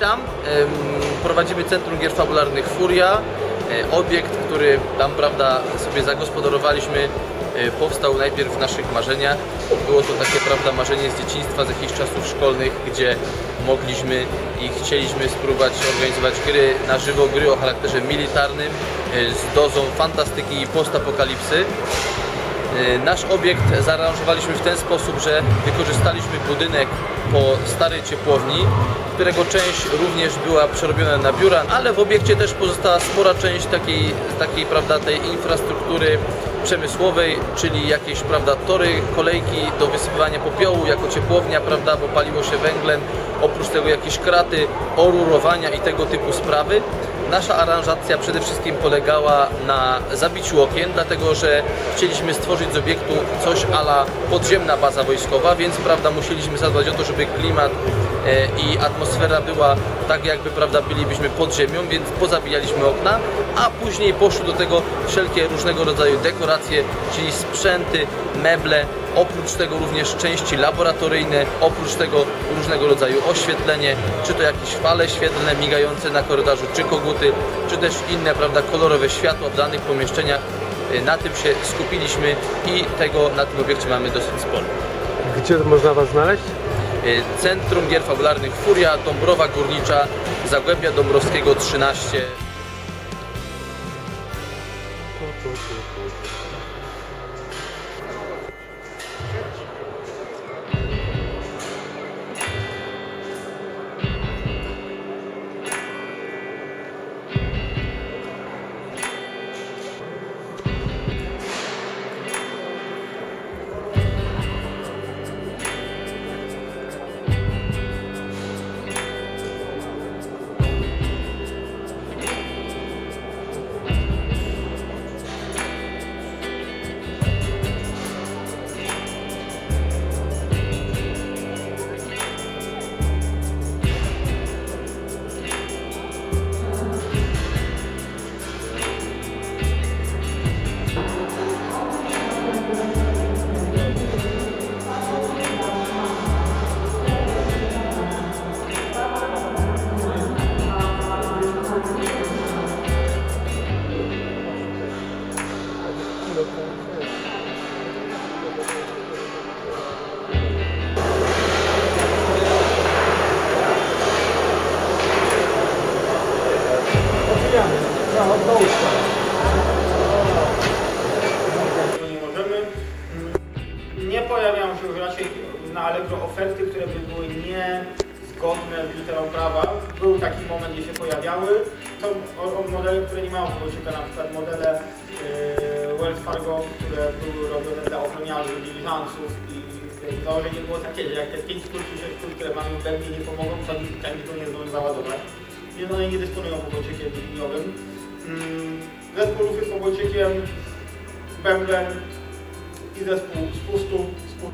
Witam. Prowadzimy Centrum Gier Fabularnych Furia. Obiekt, który tam, prawda, sobie zagospodarowaliśmy, powstał najpierw w naszych marzeniach. Było to takie, prawda, marzenie z dzieciństwa, z jakichś czasów szkolnych, gdzie mogliśmy i chcieliśmy spróbować organizować gry na żywo, gry o charakterze militarnym z dozą fantastyki i postapokalipsy. Nasz obiekt zaaranżowaliśmy w ten sposób, że wykorzystaliśmy budynek po starej ciepłowni, którego część również była przerobiona na biura, ale w obiekcie też pozostała spora część takiej prawda, tej infrastruktury przemysłowej, czyli jakieś, prawda, tory, kolejki do wysypywania popiołu jako ciepłownia, prawda, bo paliło się węglem, oprócz tego jakieś kraty, orurowania i tego typu sprawy. Nasza aranżacja przede wszystkim polegała na zabiciu okien, dlatego że chcieliśmy stworzyć z obiektu coś a la podziemna baza wojskowa, więc, prawda, musieliśmy zadbać o to, żeby klimat i atmosfera była tak, jakby, prawda, bylibyśmy pod ziemią, więc pozabijaliśmy okna, a później poszły do tego wszelkie różnego rodzaju dekoracje, czyli sprzęty, meble, oprócz tego również części laboratoryjne, oprócz tego różnego rodzaju oświetlenie, czy to jakieś fale świetlne migające na korytarzu, czy koguty, czy też inne, prawda, kolorowe światła w danych pomieszczeniach. Na tym się skupiliśmy i tego na tym obiekcie mamy dosyć sporo. Gdzie można Was znaleźć? Centrum Gier Fabularnych Furia, Dąbrowa Górnicza, Zagłębia Dąbrowskiego 13. Nie możemy. Nie pojawiają się już raczej na Allegro oferty, które by były niezgodne z literą prawa. Był taki moment, gdzie się pojawiały. Są modele, które nie mają pobocznika, na przykład modele Wells Fargo, które były robione dla ochroniarzy, diligenców i założenie było takie, że jak te 5 kul czy 6 kul, które mamy w bębnie, nie pomogą, to nikt nie zdąży załadować. Więc one nie dysponują pobociekiem liniowym. Zespół rufy z pobociekiem, bęben i zespół spustu